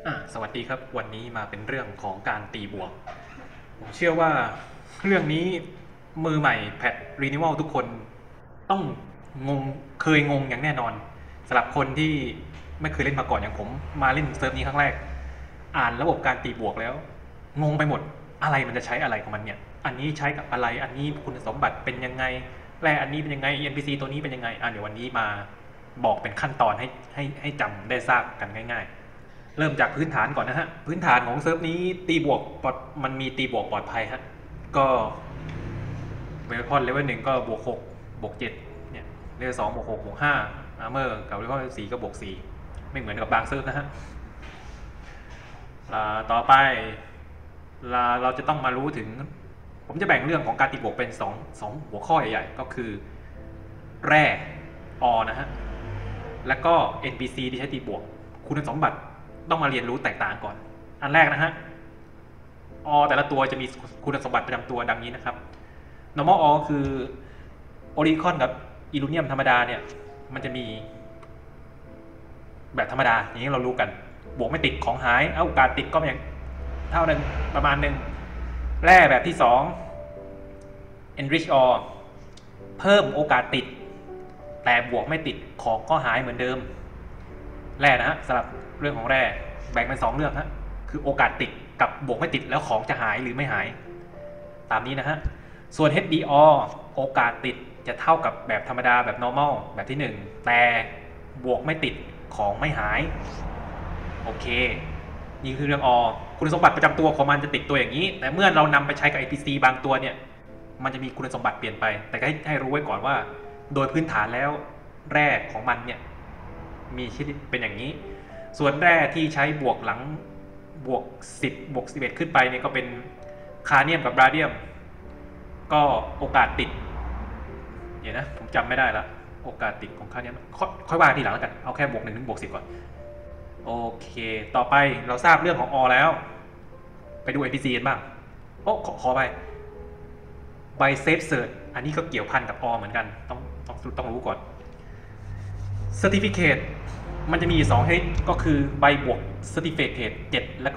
สวัสดีครับวันนี้มาเป็นเรื่องของการตีบวกผมเชื่อว่าเรื่องนี้มือใหม่แพทรีนิวัลทุกคนต้องงงเคยงงอย่างแน่นอนสำหรับคนที่ไม่เคยเล่นมาก่อนอย่างผมมาเล่นเซิร์ฟนี้ครั้งแรกอ่านระบบการตีบวกแล้วงงไปหมดอะไรมันจะใช้อะไรของมันเนี่ยอันนี้ใช้กับอะไรอันนี้คุณสมบัติเป็นยังไงแร่อันนี้เป็นยังไง NPC ตัวนี้เป็นยังไงเดี๋ยววันนี้มาบอกเป็นขั้นตอนให้จำได้ทราบกันง่ายๆ เริ่มจากพื้นฐานก่อนนะฮะพื้นฐานของเซิร์ฟนี้ตีบวกมันมีตีบวกปลอดภัยฮะก็เวลคอนเลเวล1ก็บวก6บวก7เนี่ยเลเวล2บวก6บวก5อาร์เมอร์กับเลเวล4ก็บวก4ไม่เหมือนกับบางเซิร์ฟนะฮะต่อไปเราจะต้องมารู้ถึงผมจะแบ่งเรื่องของการตีบวกเป็น2หัวข้อใหญ่ๆก็คือแร่อนะฮะแล้วก็ NPC ที่ใช้ตีบวกคุณสมบัติต้องมาเรียนรู้แตกต่างก่อนอันแรกนะฮะแต่ละตัวจะมีคุณสมบัติประจำตัวดังนี้นะครับ normal คือโอริคอนกับอิลูเนียมธรรมดาเนี่ยมันจะมีแบบธรรมดาอย่างนี้เรารู้กันบวกไม่ติดของหายโอกาสติดก็อย่างเท่านึงประมาณนึงแร่แบบที่2 enrich ore เพิ่มโอกาสติดแต่บวกไม่ติดของก็หายเหมือนเดิมแร่นะฮะสำหรับเรื่องของแร่แบ่งเป็น2เรื่องฮะคือโอกาสติดกับบวกไม่ติดแล้วของจะหายหรือไม่หายตามนี้นะฮะส่วน HDR โอกาสติดจะเท่ากับแบบธรรมดาแบบ normal แบบที่1แต่บวกไม่ติดของไม่หายโอเคนี่คือเรื่องคุณสมบัติประจำตัวของมันจะติดตัวอย่างนี้แต่เมื่อเรานำไปใช้กับ NPC บางตัวเนี่ยมันจะมีคุณสมบัติเปลี่ยนไปแต่ให้รู้ไว้ก่อนว่าโดยพื้นฐานแล้วแร่ของมันเนี่ยมีชนิดเป็นอย่างนี้ส่วนแร่ที่ใช้บวกหลังบวก10บวก11ขึ้นไปเนี่ยก็เป็นคาเนียมกับบราเดียมก็โอกาสติดเดี๋ยวนะผมจำไม่ได้ละโอกาสติดของคาเนียมค่อยว่าทีหลังแล้วกันเอาแค่บวก1ถึงบวก10ก่อนโอเคต่อไปเราทราบเรื่องของแล้วไปดู NPC กันบ้างขอไปใบเซฟเซิร์ชอันนี้ก็เกี่ยวพันกับเหมือนกันต้องรู้ก่อน Certificate มันจะมี2ชนิดก็คือใบบวก Certificate 7แล้วก็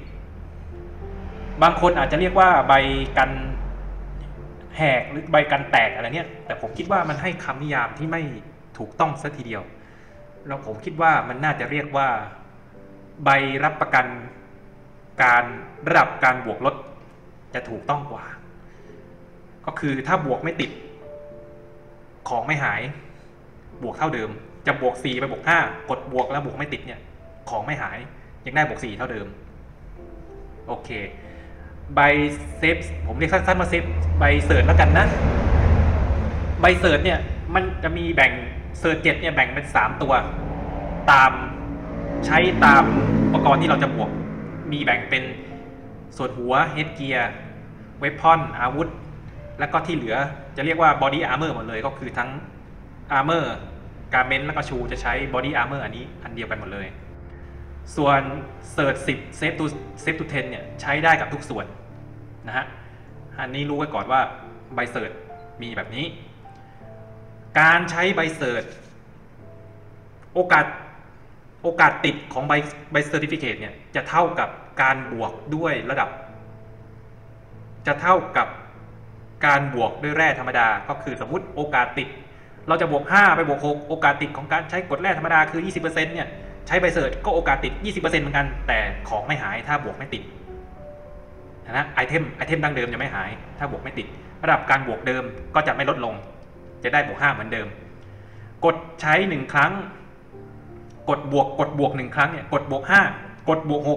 10บางคนอาจจะเรียกว่าใบกันแหกหรือใบกันแตกอะไรเนี่ยแต่ผมคิดว่ามันให้คำนิยามที่ไม่ถูกต้องซะทีเดียวแล้วผมคิดว่ามันน่าจะเรียกว่าใบรับประกันการระดับการบวกลดจะถูกต้องกว่าก็คือถ้าบวกไม่ติดของไม่หายบวกเท่าเดิมจะบวก4ไปบวก5กดบวกแล้วบวกไม่ติดเนี่ยของไม่หายยังได้บวก4เท่าเดิมโอเคใบเซฟผมเรียกสั้นๆมาเซฟใบเสิร์ชแล้วกันนะใบเสิร์ชเนี่ยมันจะมีแบ่งเสิร์ช7เนี่ยแบ่งเป็น3ตัวตามใช้ตามอุปกรณ์ที่เราจะบวกมีแบ่งเป็นส่วนหัวเฮดเกียร์เวพอนอาวุธแล้วก็ที่เหลือจะเรียกว่าบอดี้อาร์เมอร์หมดเลยก็คือทั้งอาร์เมอร์การเมนต์แล้วก็ชูจะใช้บอดี้อาร์เมอร์อันนี้อันเดียวกันหมดเลยส่วนเสิร์ช10เซฟทู10เนี่ยใช้ได้กับทุกส่วนนะฮะอันนี้รู้ไว้ก่อนว่าใบเสิร์ชมีแบบนี้การใช้ใบเสิร์ชโอกาสติดของใบเซอร์ติฟิเคตเนี่ยจะเท่ากับการบวกด้วยระดับจะเท่ากับการบวกด้วยแร่ธรรมดาก็คือสมมุติโอกาสติดเราจะบวก5ไปบวก6โอกาสติดของการใช้กดแร่ธรรมดาคือ 20% เนี่ยใช้ใบเสิร์ชก็โอกาสติด 20% เหมือนกันแต่ของไม่หายถ้าบวกไม่ติดนะไอเทมดั้งเดิมจะไม่หายถ้าบวกไม่ติดระดับการบวกเดิมก็จะไม่ลดลงจะได้บวก5เหมือนเดิมกดใช้1ครั้งกดบวก1ครั้งเนี่ยกดบวก5กดบวก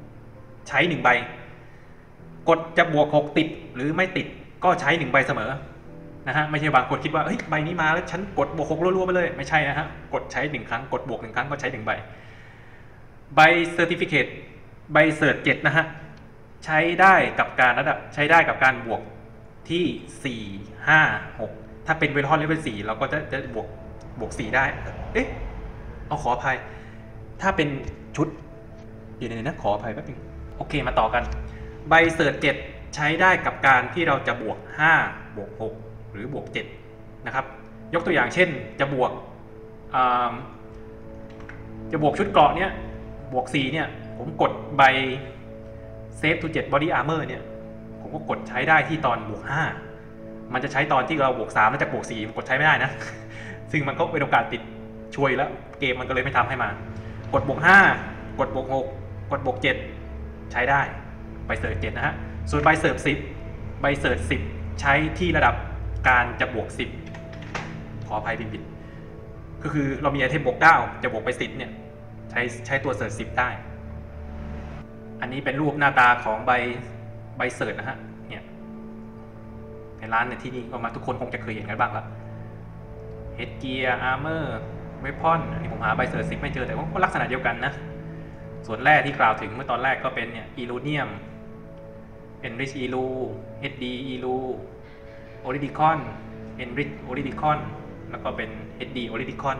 6ใช้1ใบกดจะบวก6ติดหรือไม่ติดก็ใช้1ใบเสมอนะฮะไม่ใช่บางคนคิดว่าเฮ้ยใบนี้มาแล้วฉันกดบวก6รัวๆไปเลยไม่ใช่นะฮะกดใช้1ครั้งกดบวก1ครั้งก็ใช้1ใบใบเซอร์ติฟิเคตใบเสิร์ช7นะฮะใช้ได้กับการระดับใช้ได้กับการบวกที่4 5 6ถ้าเป็นเวลคอนเลเวล4เราก็จะบวก4ได้ขออภัยถ้าเป็นชุดเดี๋ยวนะขออภัยแป๊บนึงโอเคมาต่อกันใบเสิร์ช7ใช้ได้กับการที่เราจะบวก5บวก6หรือบวก7นะครับยกตัวอย่างเช่นจะบวกชุดเกราะเนี้ยบวก4เนี่ยผมกดใบ Save to 7 Body Armor เนี่ยผมก็กดใช้ได้ที่ตอนบวก5มันจะใช้ตอนที่เราบวก3แล้วจากบวก4มันกดใช้ไม่ได้นะ ซึ่งมันก็เป็นโอกาสติดช่วยแล้วเกมมันก็เลยไม่ทำให้มากดบวก5กดบวก6กดบวก7ใช้ได้ใบเสิร์ช7นะฮะส่วนใบเสิร์ช10ใบเสิร์ช10ใช้ที่ระดับการจะบวก10ขออภัยผิดก็คือเรามีไอเทมบวก9จะบวกไป10เนี่ยใช้ตัวเสิร์ช10ได้อันนี้เป็นรูปหน้าตาของใบเสิร์ชนะฮะเนี่ยในร้านในที่นี่ก็มาทุกคนคงจะเคยเห็นกันบ้างแล้วเฮดเกียร์อาร์เมอร์เวพอนอันนี้ผมหาใบเสิร์ช10ไม่เจอแต่ว่าก็ลักษณะเดียวกันนะส่วนแรกที่กล่าวถึงเมื่อตอนแรกก็เป็นเนี่ยอีลูเนียมเอนริชอีลูเฮดดีอีลูโอริดิคอนเอนริชโอริดิคอนแล้วก็เป็นเฮดดีโอริดิคอน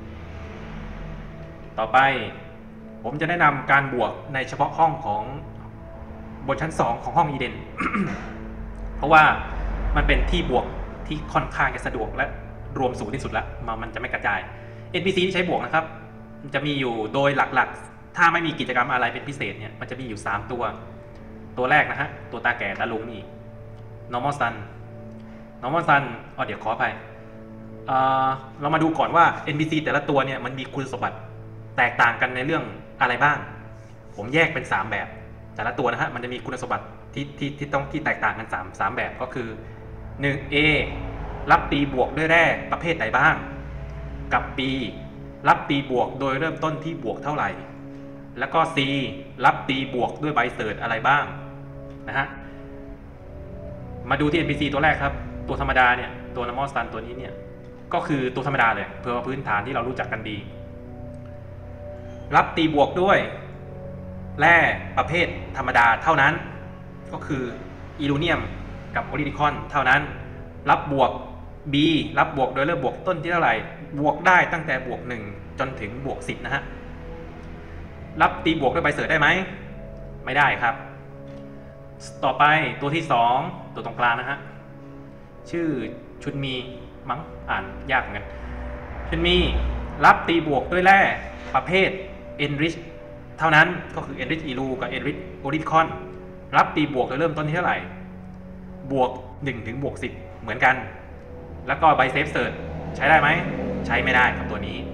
ต่อไปผมจะแนะนำการบวกในเฉพาะห้องของบนชั้น2ของห้องอีเดน เพราะว่ามันเป็นที่บวกที่ค่อนข้างจะสะดวกและรวมสูงที่สุดแล้วมันจะไม่กระจาย NPC ที่ใช้บวกนะครับมันจะมีอยู่โดยหลักๆถ้าไม่มีกิจกรรมอะไรเป็นพิเศษเนี่ยมันจะมีอยู่3ตัวแรกนะฮะตัวตาแก่ตาลุงนี่ normal sun เดี๋ยวขอไปเรามาดูก่อนว่า NPC แต่ละตัวเนี่ยมันมีคุณสมบัติแตกต่างกันในเรื่องอะไรบ้างผมแยกเป็น3แบบแต่ละตัวนะฮะมันจะมีคุณสมบัติที่แตกต่างกัน3แบบก็คือ 1A รับตีบวกด้วยแร่ประเภทไหนบ้างกับ B รับตีบวกโดยเริ่มต้นที่บวกเท่าไหร่แล้วก็ C รับตีบวกด้วยใบเสิร์ชอะไรบ้างนะฮะมาดูที่ NPC ตัวแรกครับตัวธรรมดาเนี่ยตัว normal sun ตัวนี้เนี่ยก็คือตัวธรรมดาเลยเพื่อพื้นฐานที่เรารู้จักกันดีรับตีบวกด้วยแร่ประเภทธรรมดาเท่านั้นก็คืออีลูเนียมกับโอริดิคอนเท่านั้นรับบวก B รับบวกโดยเริ่มบวกต้นที่เท่าไหร่บวกได้ตั้งแต่บวก1จนถึงบวก10นะฮะรับตีบวกด้วยใบเสิร์ชได้ไหมไม่ได้ครับต่อไปตัวที่2ตัวตรงกลางนะฮะชื่อชุนมีมั้งอ่านยากเหมือนกันชุนมีรับตีบวกด้วยแร่ประเภท Enrich เท่านั้นก็คือ Enrich Elu กับ Enrich Oricon รับตีบวกโดยเริ่มต้นที่เท่าไหร่บวก1ถึงบวก10เหมือนกันแล้วก็ใบเซฟเสิร์ชใช้ได้ไหมใช้ไม่ได้กับตัวนี้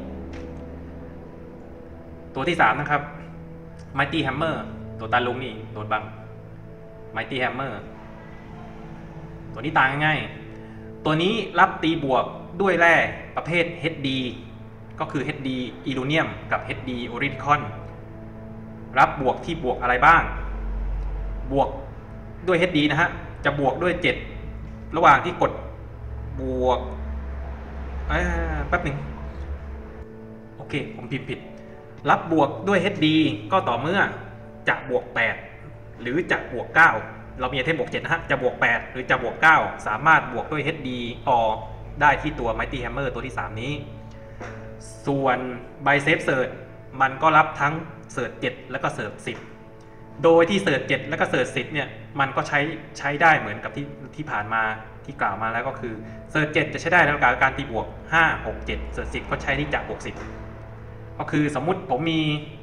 ตัวที่3นะครับ Mighty Hammer ตัวตาลุงนี่โดนบัง Mighty Hammer ตัวนี้ต่างง่ายตัวนี้รับตีบวกด้วยแร่ประเภท HD ก็คือ HD Illunium กับ HD Oricon รับบวกที่บวกอะไรบ้างบวกด้วย HD นะฮะจะบวกด้วย7ระหว่างที่กดบวกแป๊บหนึ่งโอเคผมพิมพ์ผิดรับบวกด้วย HD ก็ต่อเมื่อจะบวก8หรือจะบวก9เรามีไอเทมบวก7นะฮะจะบวก8หรือจะบวก9สามารถบวกด้วย HD or ได้ที่ตัว Mighty Hammer ตัวที่3นี้ส่วนใบเซฟเสิร์ชมันก็รับทั้งเสิร์ช7แล้วก็เสิร์ช10โดยที่เสิร์ช7แล้วก็เสิร์ช10เนี่ยมันก็ใช้ได้เหมือนกับที่ผ่านมาที่กล่าวมาแล้วก็คือเสิร์ช7จะใช้ได้ในการตีบวก5 6 7เสิร์ช10ก็ใช้ที่จะบวก10ก็คือสมมุติผมมี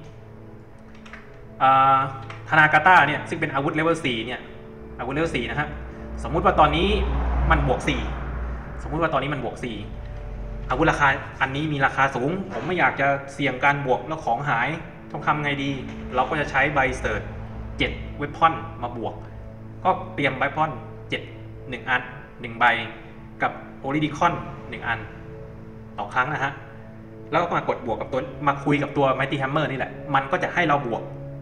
ธนากาต้าเนี่ยซึ่งเป็นอาวุธเลเวล4เนี่ยอาวุธเลเวล4นะฮะสมมุติว่าตอนนี้มันบวก4สมมุติว่าตอนนี้มันบวก4อาวุธราคาอันนี้มีราคาสูงผมไม่อยากจะเสี่ยงการบวกแล้วของหายต้องทำไงดีเราก็จะใช้ใบเสิร์ช7เวพอนมาบวกก็เตรียมใบพอน7 1อัน1ใบกับโอริดิคอน1อันต่อครั้งนะฮะแล้วก็มากดบวกกับตัวมาคุยกับตัว Mighty Hammer นี่แหละมันก็จะให้เราบวก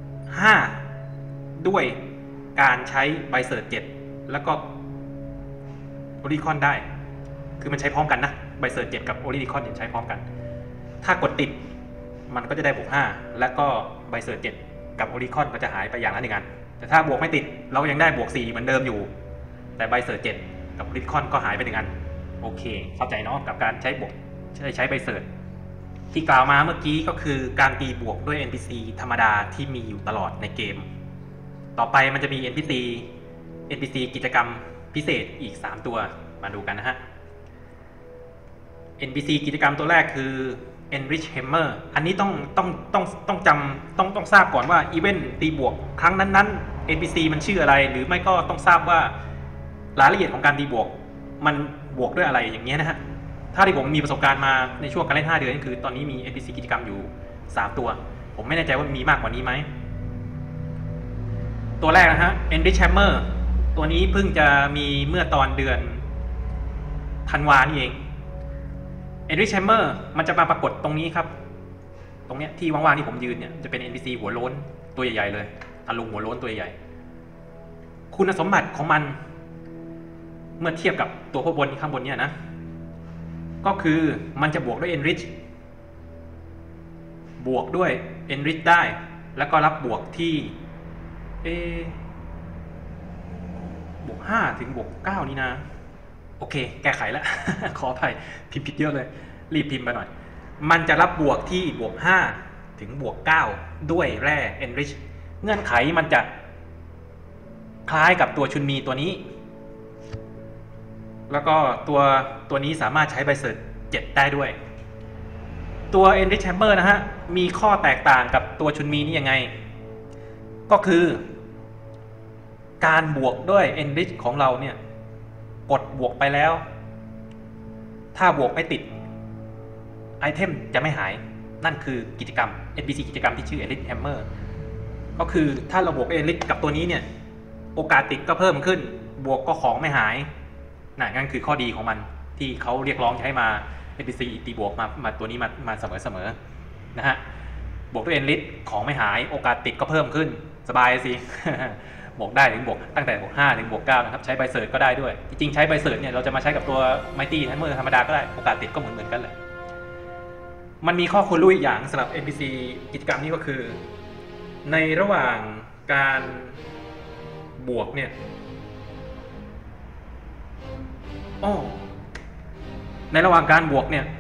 5ด้วยการใช้ใบเสิร์ช7แล้วก็โอริคอนได้คือมันใช้พร้อมกันนะใบเสิร์ช7กับโอริคอนใช้พร้อมกันถ้ากดติดมันก็จะได้บวก5แล้วก็ใบเสิร์ช7กับโอริคอนก็จะหายไปอย่างละ1อันแต่ถ้าบวกไม่ติดเรายังได้บวก4เหมือนเดิมอยู่แต่ใบเสิร์ช7กับโอริคอนก็หายไป1อันโอเคเข้าใจเนาะกับการใช้บวกใช้ใบเสิร์ชที่กล่าวมาเมื่อกี้ก็คือการตีบวกด้วย NPC ธรรมดาที่มีอยู่ตลอดในเกมต่อไปมันจะมี NPC กิจกรรมพิเศษอีก3ตัวมาดูกันนะฮะ NPC กิจกรรมตัวแรกคือ enrich hammer อันนี้ต้องจำต้องทราบก่อนว่าอีเวนต์ตีบวกครั้งนั้นๆ NPC มันชื่ออะไรหรือไม่ก็ต้องทราบว่ารายละเอียดของการตีบวกมันบวกด้วยอะไรอย่างเงี้ยนะฮะถ้าที่ผมมีประสบการณ์มาในช่วงการเล่น5 เดือนคือตอนนี้มี NPC กิจกรรมอยู่3ตัวผมไม่แน่ใจว่ามีมากกว่านี้ไหมตัวแรกนะฮะ enrich hammer ตัวนี้เพิ่งจะมีเมื่อตอนเดือนธันวานี่เอง enrich hammer มันจะมาปรากฏตรงนี้ครับตรงเนี้ยที่ว่างๆที่ผมยืนเนี่ยจะเป็น NPC หัวโล้นตัวใหญ่ๆเลยตะลุงหัวโล้นตัวใหญ่คุณสมบัติของมันเมื่อเทียบกับตัวข้างบนข้างบนเนี่ยนะก็คือมันจะบวกด้วย enrich บวกด้วย enrich ได้แล้วก็รับบวกที่บวก5ถึงบวก9นี่นะโอเคแก้ไขแล้ว ขออภัยพิมพ์ผิดเยอะเลยรีบพิมพ์ไปหน่อยมันจะรับบวกที่บวก5ถึงบวก9ด้วยแร่ enrich เงื่อนไขมันจะคล้ายกับตัวชุนมีตัวนี้แล้วก็ตัวนี้สามารถใช้ใบเสร์ช7ได้ด้วยตัว enrich hammer นะฮะมีข้อแตกต่างกับตัวชุนมีนี่ยังไงก็คือการบวกด้วย enrich ของเราเนี่ยกดบวกไปแล้วถ้าบวกไม่ติดไอเทมจะไม่หายนั่นคือกิจกรรม NPC กิจกรรมที่ชื่อ enrich hammer ก็คือถ้าเราบวก enrich กับตัวนี้เนี่ยโอกาสติดก็เพิ่มขึ้นบวกก็ของไม่หายนั่นคือข้อดีของมันที่เขาเรียกร้องให้มา NPC ตีบวกมาตัวนี้มาเสมอนะฮะบวกด้วย enrich ของไม่หายโอกาสติดก็เพิ่มขึ้นสบายสิ บวกได้ถึงบวกตั้งแต่บวก5ถึงบวก9นะครับใช้ใบเสร์ชก็ได้ด้วยจริงๆใช้ใบเสร์ชเนี่ยเราจะมาใช้กับตัว Mighty Hammer ธรรมดาก็ได้โอกาสติดก็เหมือนกันเลยมันมีข้อควรรู้อีกอย่างสำหรับ NPC กิจกรรมนี้ก็คือในระหว่างการบวกเนี่ยในระหว่างการบวกเนี่ย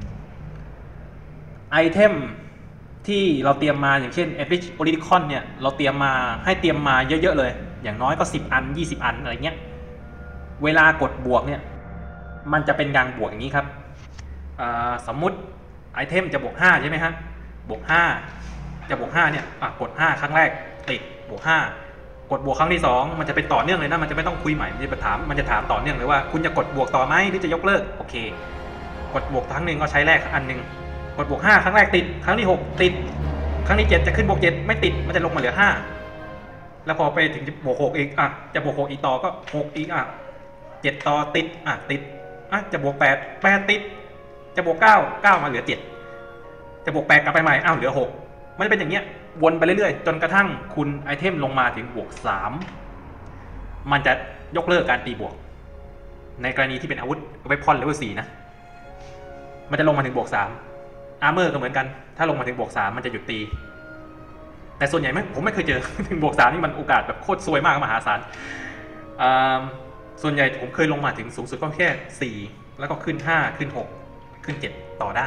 ไอเทมที่เราเตรียมมาอย่างเช่น enrich olicon เนี่ยเราเตรียมมาให้เตรียมมาเยอะๆเลยอย่างน้อยก็10 อัน20 อันอะไรเงี้ยเวลากดบวกเนี่ยมันจะเป็นการบวกอย่างนี้ครับสมมุติไอเทมจะบวก5ใช่ไหมฮะบวก5จะบวก5เนี่ยกด5ครั้งแรกติดบวก5กดบวกครั้งที่2มันจะเป็นต่อเนื่องเลยนะมันจะไม่ต้องคุยใหม่มันจะถามต่อเนื่องเลยว่าคุณจะกดบวกต่อไหมหรือจะยกเลิกโอเคกดบวกครั้งหนึ่งก็ใช้แรกอันหนึ่งกดบวก5ครั้งแรกติดครั้งที่6ติดครั้งที่7จะขึ้นบวก7ไม่ติดมันจะลงมาเหลือ5แล้วพอไปถึงบวก6อีกจะบวก6อีกต่อก็6อีก7ต่อติดติดจะบวก8ติดจะบวก9มาเหลือ7จะบวก8กลับไปใหม่เหลือ6มันจะเป็นอย่างเงี้ยวนไปเรื่อยๆจนกระทั่งคุณไอเทมลงมาถึงบวก3มันจะยกเลิกการตีบวกในกรณีที่เป็นอาวุธเวพอนเลเวล4นะมันจะลงมาถึงบวก3อาร์เมอร์ก็เหมือนกันถ้าลงมาถึงบวก3มันจะหยุดตีแต่ส่วนใหญ่ผมไม่เคยเจอ ถึงบวก3นี่มันโอกาสแบบโคตรซวยมากมหาศาลส่วนใหญ่ผมเคยลงมาถึงสูงสุดก็แค่4แล้วก็ขึ้น5ขึ้น6ขึ้น7ต่อได้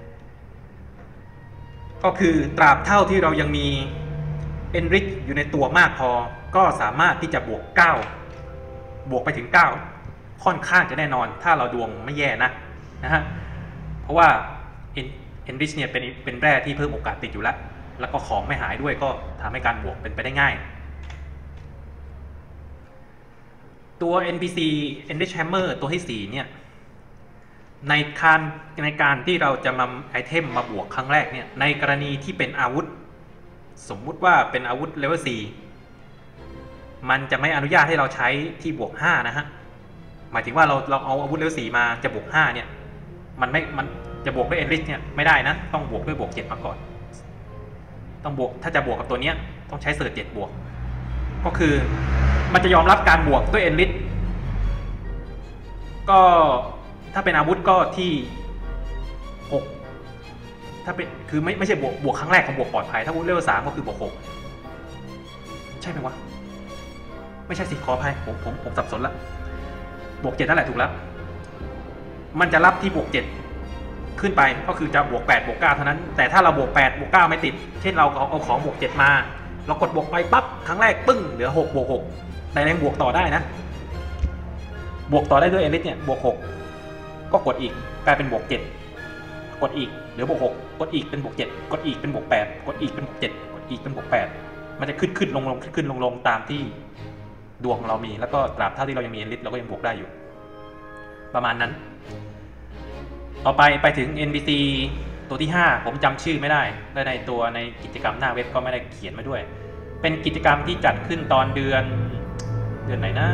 ก็คือตราบเท่าที่เรายังมี enrich อยู่ในตัวมากพอก็สามารถที่จะบวก9บวกไปถึง9ค่อนข้างจะแน่นอนถ้าเราดวงไม่แย่นะฮะเพราะว่า enrich เนี่ยเป็นแร่ที่เพิ่มโอกาสติดอยู่แล้วก็ของไม่หายด้วยก็ทำให้การบวกเป็นไปได้ง่ายตัว NPC enrich hammer ตัวที่4เนี่ยในการที่เราจะมาไอเทมมาบวกครั้งแรกเนี่ยในกรณีที่เป็นอาวุธสมมุติว่าเป็นอาวุธเลเวล4มันจะไม่อนุญาตให้เราใช้ที่บวก5นะฮะหมายถึงว่าเราเอาอาวุธเลเวล4มาจะบวก5เนี่ยมันจะบวกด้วย enrich เนี่ยไม่ได้นะต้องบวกด้วยบวก7มาก่อนต้องบวกถ้าจะบวกกับตัวเนี้ยต้องใช้เสร์ช7บวกก็คือมันจะยอมรับการบวกด้วย enrich ก็ถ้าเป็นอาวุธก็ที่6ถ้าเป็นคือไม่ใช่บวกครั้งแรกของบวกปลอดภัยถ้าอาวุธเลเวล3ก็คือบวก6ใช่ไหมวะไม่ใช่สิขออภัยผมสับสนละบวก7นั่นแหละถูกแล้วมันจะรับที่บวก7ขึ้นไปก็คือจะบวก8บวก9เท่านั้นแต่ถ้าเราบวก8บวก9ไม่ติดเช่นเราเอาของบวก7มาเรากดบวกไปปั๊บครั้งแรกปึ้งเหลือ6บวก6แต่ยังบวกต่อได้นะบวกต่อได้ด้วย enrich เนี่ยบวก6ก็กดอีกกลายเป็นบวก7กดอีกเหลือบวก6กดอีกเป็นบวก7กดอีกเป็นบวก8กดอีกเป็นบวก7กดอีกเป็นบวก8มันจะขึ้นลงขึ้นลงตามที่ดวงของเรามีแล้วก็ตราบเท่าที่เรายังมี Enrich เราก็ยังบวกได้อยู่ประมาณนั้นต่อไปถึง NPC ตัวที่5ผมจำชื่อไม่ได้และในกิจกรรมหน้าเว็บก็ไม่ได้เขียนมาด้วยเป็นกิจกรรมที่จัดขึ้นตอนเดือนไหนนะ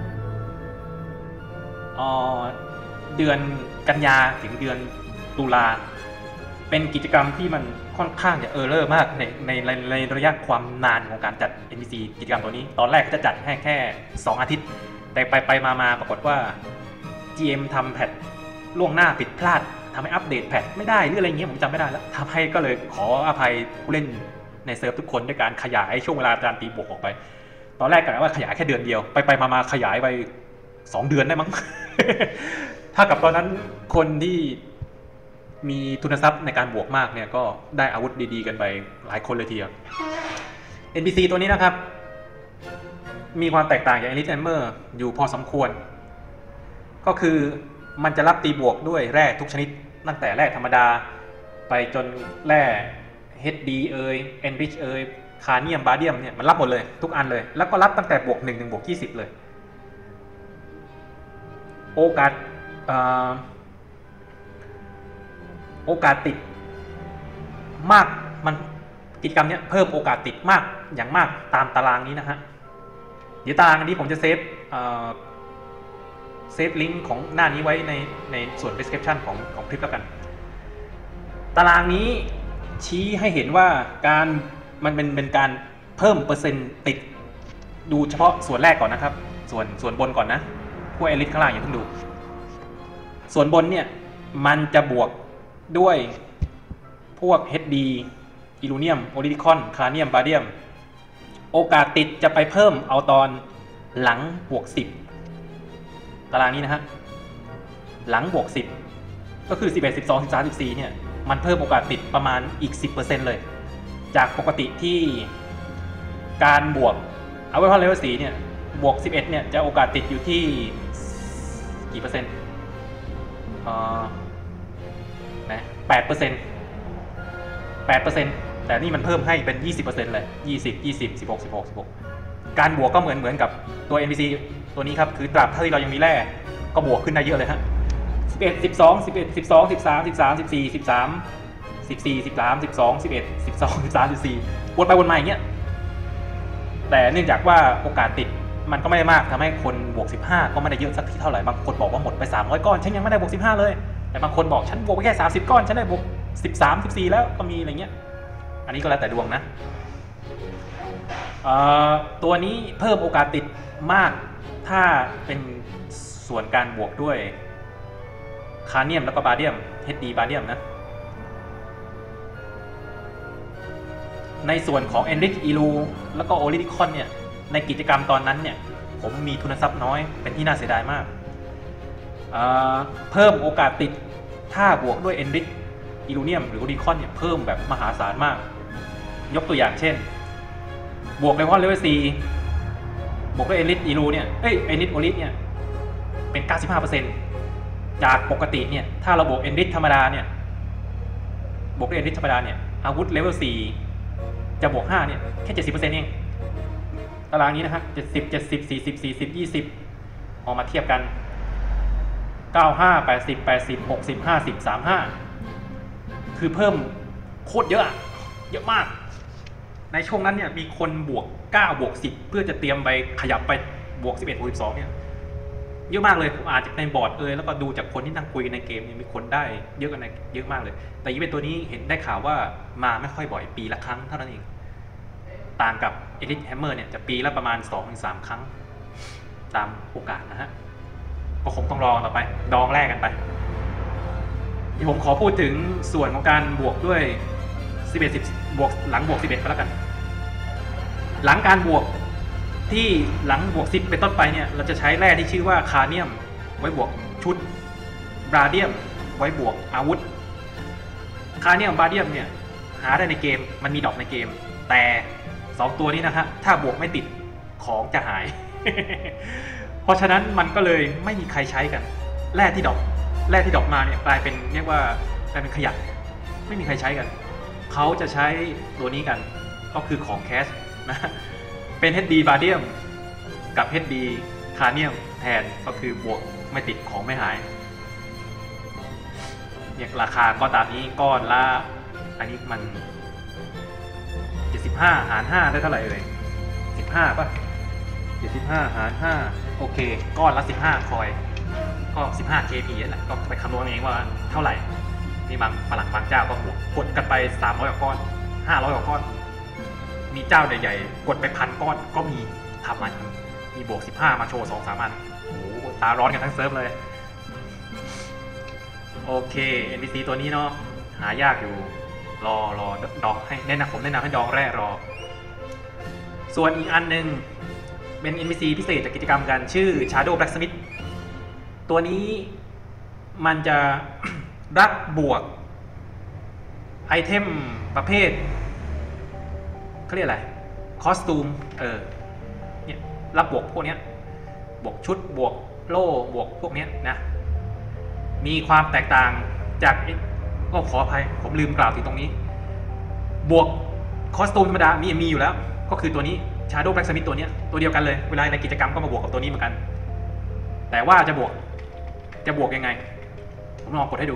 เดือนกันยาถึงเดือนตุลาเป็นกิจกรรมที่มันค่อนข้างจะเออร์เลอร์มากในระยะความนานของการจัด NPC กิจกรรมตัวนี้ตอนแรกก็จะจัดแค่2 อาทิตย์แต่ไปมาปรากฏว่า GM ทำแพทล่วงหน้าผิดพลาดทำให้อัปเดตแพทไม่ได้หรืออะไรเงี้ยผมจำไม่ได้แล้วทำให้ก็เลยขออภัยผู้เล่นในเซิร์ฟทุกคนด้วยการขยายช่วงเวลาการตีบวกออกไปตอนแรกกะว่าขยายแค่เดือนเดียวไปมาขยายไป2 เดือนได้มั้ง ถ้ากับตอนนั้นคนที่มีทุนทรัพย์ในการบวกมากเนี่ยก็ได้อาวุธดีๆกันไปหลายคนเลยทีเดียว NPC ตัวนี้นะครับมีความแตกต่างจาก Enrich Hammer อยู่พอสมควรก็คือมันจะรับตีบวกด้วยแร่ทุกชนิดตั้งแต่แร่ธรรมดาไปจนแร่ HD Enrich Carnium Bardium เนี่ยมันรับหมดเลยทุกอันเลยแล้วก็รับตั้งแต่บวก1 ถึงบวก20เลยโอกาสติดมากมันกิจกรรมนี้เพิ่มโอกาสติดมากอย่างมากตามตารางนี้นะฮะเดี๋ยวตารางนี้ผมจะเซฟลิงก์ของหน้านี้ไว้ในส่วน description ของคลิปแล้วกันตารางนี้ชี้ให้เห็นว่ามันเป็นการเพิ่มเปอร์เซ็นต์ติดดูเฉพาะส่วนแรกก่อนนะครับส่วนบนก่อนนะพวกเอลิทข้างล่างอย่าเพิ่งดูส่วนบนเนี่ยมันจะบวกด้วยพวก HD Illunium Oridicon Carnium Bardium โอกาสติดจะไปเพิ่มเอาตอนหลังบวก10ตารางนี้นะฮะหลังบวก10ก็คือ11 12 13 14เนี่ยมันเพิ่มโอกาสติดประมาณอีก 10% เลยจากปกติที่การบวกเอาไว้พอเลเวล4เนี่ยบวก11เนี่ยจะโอกาสติดอยู่ที่กี่เปอร์เซ็นต์นะ8% แต่นี่มันเพิ่มให้เป็น 20% เลย20 16 การบวกก็เหมือนกับตัว NPC ตัวนี้ครับคือตราบเท่าที่เรายังมีแร่ก็บวกขึ้นได้เยอะเลยฮะ11 12 11 12 13 13 14 13 14 13 12 11 12 13 14วนไปวนมาอย่างเงี้ยแต่เนื่องจากว่าโอกาสติดมันก็ไม่ได้มากทำให้คนบวก15ก็ไม่ได้เยอะสักที่เท่าไหร่บางคนบอกว่าหมดไป300ก้อนฉันยังไม่ได้บวก15เลยแต่บางคนบอกฉันบวกไปแค่30ก้อนฉันได้บวก13 14แล้วก็มีอะไรเงี้ยอันนี้ก็แล้วแต่ดวงนะตัวนี้เพิ่มโอกาสติดมากถ้าเป็นส่วนการบวกด้วยคาเนียมแล้วก็บาเดียม HD บาเดียมนะในส่วนของ Enrich Illu แล้วก็ Oridicon เนี่ยในกิจกรรมตอนนั้นเนี่ยผมมีทุนทรัพย์น้อยเป็นที่น่าเสียดายมากเพิ่มโอกาสติดถ้าบวกด้วย Enrich Illunium หรือ Oridicon เนี่ยเพิ่มแบบมหาศาลมากยกตัวอย่างเช่นบวกเลเวล4บวกด้วย Enrich Illu เนี่ยEnrich Orid เนี่ยเป็น 95% จากปกติเนี่ยถ้าเราบวก Enrich ธรรมดาเนี่ยบวกด้วย Enrich ธรรมดาเนี่ยอาวุธเลเวล4จะบวก5เนี่ยแค่ 70% เองตารางนี้นะฮะ70 70 40 40 20ออกมาเทียบกัน95 80 80 60 50 35คือเพิ่มโคตรเยอะมากในช่วงนั้นเนี่ยมีคนบวก9บวก10เพื่อจะเตรียมไปขยับไปบวก11บวก12เนี่ยเยอะมากเลยผมอ่านจากในบอร์ดแล้วก็ดูจากคนที่นั่งคุยในเกมเนี่ยมีคนได้เยอะมากเลยแต่อีเวนต์ตัวนี้เห็นได้ข่าวว่ามาไม่ค่อยบ่อยปีละครั้งเท่านั้นเองต่างกับ Enrich Hammer เนี่ยจะปีละประมาณ 2-3 ครั้งตามโอกาสนะฮะก็คงต้องรอต่อไปดองแรกกันไปที่ผมขอพูดถึงส่วนของการบวกด้วย11 10บวกหลังบวก11ก็แล้วกันหลังการบวกที่หลังบวก10เป็นต้นไปเนี่ยเราจะใช้แร่ที่ชื่อว่าคาเนียมไว้บวกชุดบราเดียมไว้บวกอาวุธคาเนียมบราเดียมเนี่ยหาได้ในเกมมันมีดอกในเกมแต่2ตัวนี้นะฮะถ้าบวกไม่ติดของจะหาย เพราะฉะนั้นมันก็เลยไม่มีใครใช้กันแร่ที่ดอกมาเนี่ยกลายเป็นเรียกว่ากลายเป็นขยะไม่มีใครใช้กันเขาจะใช้ตัวนี้กันก็คือของแคชนะเป็น HD บาเดียมกับ HD คาเนียมแทนก็คือบวกไม่ติดของไม่หายเนี่ยราคาก็ตามนี้ก้อนละอันนี้มัน75 หาร 5ได้เท่าไหร่เอ่ย15ป่ะ75 หาร 5โอเคก้อนละ15คอยก็15 KP นั่นแหละก็ไปคำนวณเองว่าเท่าไหร่นี่บางฝรั่งบางเจ้าก็บวกกดกันไป300กว่าก้อน500กว่าก้อนมีเจ้าใหญ่ๆกดไป1,000 ก้อนก็มีทำมันมีบวก15มาโชว์ 2-3 อันโอ้โหตาร้อนกันทั้งเซิร์ฟเลยโอเค NPC ตัวนี้เนาะหายากอยู่รอดองให้ผมแนะนำให้ดองแร่รอส่วนอีกอันหนึ่งเป็น NPC พิเศษจากกิจกรรมกันชื่อ Shadow Blacksmith ตัวนี้มันจะ รับบวกไอเทมประเภทเขาเรียกอะไรคอสตูมเนี่ยรับบวกพวกนี้บวกชุดบวกโล่บวกพวกนี้นะมีความแตกต่างจากก็ขออภัยผมลืมกล่าวถึงตรงนี้บวกคอสตูมธรรมดามีอยู่แล้วก็คือตัวนี้ Shadow Blacksmith ตัวนี้ตัวเดียวกันเลยเวลาในกิจกรรมก็มาบวกกับตัวนี้เหมือนกันแต่ว่าจะบวกยังไงผมลองกดให้ดู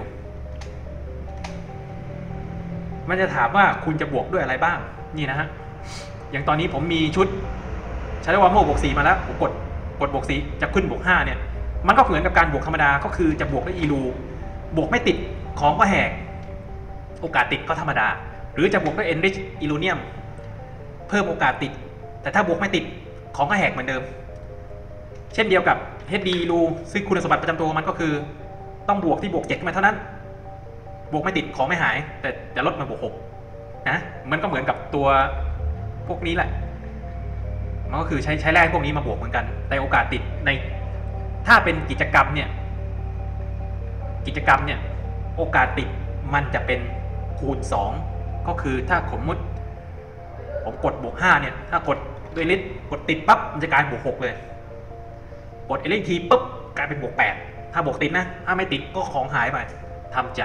มันจะถามว่าคุณจะบวกด้วยอะไรบ้างนี่นะฮะอย่างตอนนี้ผมมีชุด Shadow Armor บวก 4มาแล้วผมกดบวก 4จะขึ้นบวก 5เนี่ยมันก็เหมือนกับการบวกธรรมดาก็คือจะบวกด้วยอีลูบวกไม่ติดของก็แหกโอกาสติดก็ธรรมดาหรือจะบวกด้วย Enrich Illunium เพิ่มโอกาสติดแต่ถ้าบวกไม่ติดของก็แหกเหมือนเดิมเช่นเดียวกับ HD รูซึ่งคุณสมบัติประจำตัวมันก็คือต้องบวกที่บวก7ขึ้นมาเท่านั้นบวกไม่ติดของไม่หายแต่จะลดมาบวก6นะมันก็เหมือนกับตัวพวกนี้แหละมันก็คือใช้แร่พวกนี้มาบวกเหมือนกันแต่โอกาสติดในถ้าเป็นกิจกรรมเนี่ยโอกาสติดมันจะเป็นคูณ2ก็คือถ้าผมกดบวก5เนี่ยถ้ากดด้วยลิตกดติดปั๊บมันจะกลายบวก6เลยกดเอลิทีปุ๊บกลายเป็นบวก8ถ้าบวกติดนะถ้าไม่ติดก็ของหายไปทำใจ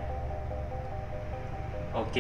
โอเค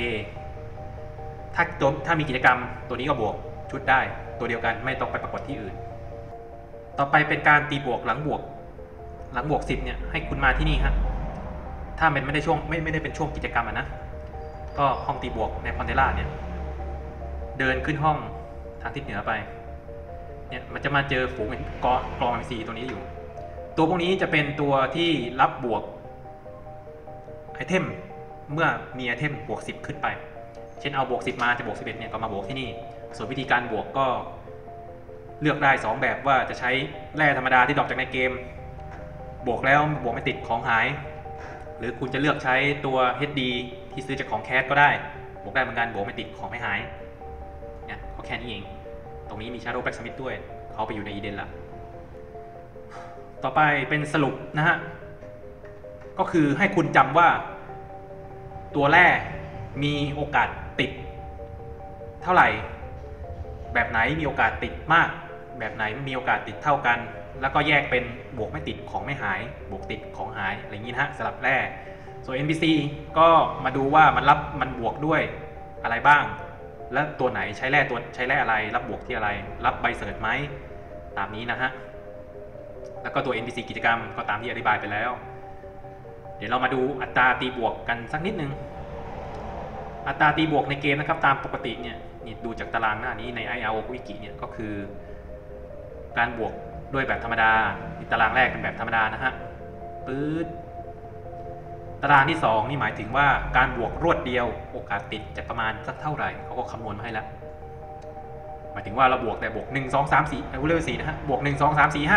ถ้ามีกิจกรรมตัวนี้ก็บวกชุดได้ตัวเดียวกันไม่ต้องไปปรากฏที่อื่นต่อไปเป็นการตีบวกหลังบวก10เนี่ยให้คุณมาที่นี่ฮะถ้ามันไม่ได้เป็นช่วงกิจกรรมนะก็ห้องตีบวกในคอนเทล่าเนี่ยเดินขึ้นห้องทางทิศเหนือไปเนี่ยมันจะมาเจอฝูงกอง NPC ตัวนี้อยู่ตัวพวกนี้จะเป็นตัวที่รับบวกไอเทมเมื่อมีไอเทมบวก10ขึ้นไปเช่นเอาบวก10มาจะบวก11เนี่ยก็มาบวกที่นี่ส่วนวิธีการบวกก็เลือกได้2แบบว่าจะใช้แร่ธรรมดาที่ดรอปจากในเกมบวกแล้วบวกไม่ติดของหายหรือคุณจะเลือกใช้ตัว HD ที่ซื้อจากของแคสก็ได้บวกได้เหมือนกันบวกไม่ติดของไม่หายเนี่ยก็แค่นี้เองตรงนี้มี Shadow Blacksmith ด้วยเขาไปอยู่ในอีเดนละต่อไปเป็นสรุปนะฮะก็คือให้คุณจำว่าตัวแร่มีโอกาสติดเท่าไหร่แบบไหนมีโอกาสติดมากแบบไหนมีโอกาสติดเท่ากันแล้วก็แยกเป็นบวกไม่ติดของไม่หายบวกติดของหายอะไรอย่างนี้นะฮะสลับแร่ส่วน NPC ก็มาดูว่ามันบวกด้วยอะไรบ้างและตัวไหนใช้แร่อะไรรับบวกที่อะไรรับใบเสิร์ชไหมตามนี้นะฮะแล้วก็ตัว NPC กิจกรรมก็ตามที่อธิบายไปแล้วเดี๋ยวเรามาดูอัตราตีบวกกันสักนิดนึงอัตราตีบวกในเกมนะครับตามปกติเนี่ยดูจากตารางหน้านี้ใน IRO Wiki เนี่ยก็คือการบวกด้วยแบบธรรมดาตารางแรกเป็นแบบธรรมดานะฮะปื๊ดตารางที่2นี่หมายถึงว่าการบวกรวดเดียวโอกาสติดจะประมาณสักเท่าไหร่เขาก็คำนวณมาให้แล้วหมายถึงว่าเราบวกแต่บวก1 2 3 4เลเวล4นะฮะบวก1 2 3 4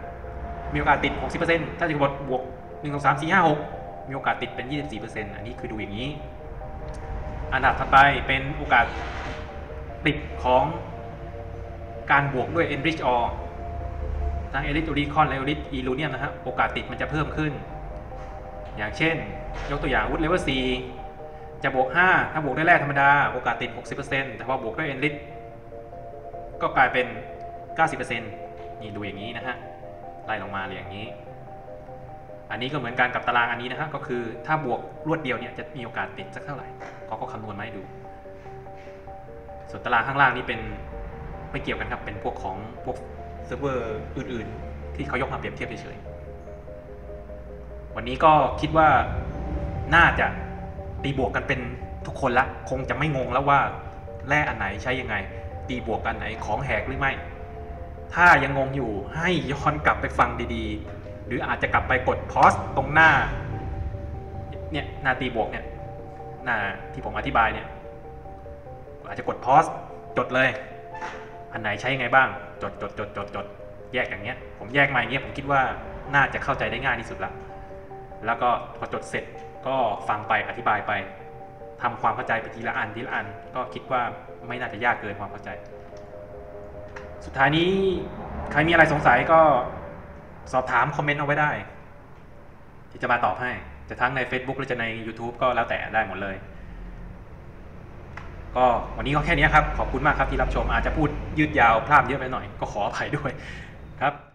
5มีโอกาสติด 60% ถ้าจะบวก1 2 3 4 5 6มีโอกาสติดเป็น 24% อันนี้คือดูอย่างนี้อันดับถัดไปเป็นโอกาสติดของการบวกด้วย Enrich Ore ทั้ง Enrich Recon และ Enrich Illunium นะฮะโอกาสติดมันจะเพิ่มขึ้นอย่างเช่นยกตัวอย่างวุฒิเลเวล4จะบวก5ถ้าบวกด้วยแร่ธรรมดาโอกาสติด 60% แต่พอบวกด้วย Enrich ก็กลายเป็น 90% นี่ดูอย่างนี้นะฮะไล่ลงมาเลยอย่างนี้อันนี้ก็เหมือนกันกับตารางอันนี้นะครับก็คือถ้าบวกรวดเดียวเนี่ยจะมีโอกาสติดสักเท่าไหร่เขาก็คำนวณมาให้ดูส่วนตารางข้างล่างนี่เป็นไม่เกี่ยวกันครับเป็นพวกของพวกเซิร์ฟเวอร์อื่นๆที่เขายกมาเปรียบเทียบเฉยๆวันนี้ก็คิดว่าน่าจะตีบวกกันเป็นทุกคนละคงจะไม่งงแล้วว่าแร่อันไหนใช้ยังไงตีบวกอันไหนของแหกหรือไม่ถ้ายังงงอยู่ให้ย้อนกลับไปฟังดีๆหรืออาจจะกลับไปกดพอสตรงหน้าเนี่ยหน้าตีบวกเนี่ยหน้าที่ผมอธิบายเนี่ยอาจจะกดพอสจดเลยอันไหนใช้ยังไงบ้างจดแยกอย่างเงี้ยผมแยกมาอย่างเงี้ยผมคิดว่าน่าจะเข้าใจได้ง่ายที่สุดละแล้วก็พอจดเสร็จก็ฟังไปอธิบายไปทำความเข้าใจไปทีละอันก็คิดว่าไม่น่าจะยากเกินความเข้าใจสุดท้ายนี้ใครมีอะไรสงสัยก็สอบถามคอมเมนต์เอาไว้ได้ที่จะมาตอบให้จะทั้งใน Facebook หรือจะใน YouTube ก็แล้วแต่ได้หมดเลยก็วันนี้ก็แค่นี้ครับขอบคุณมากครับที่รับชมอาจจะพูดยืดยาวพร่ำเยอะไปหน่อยก็ขออภัยด้วยครับ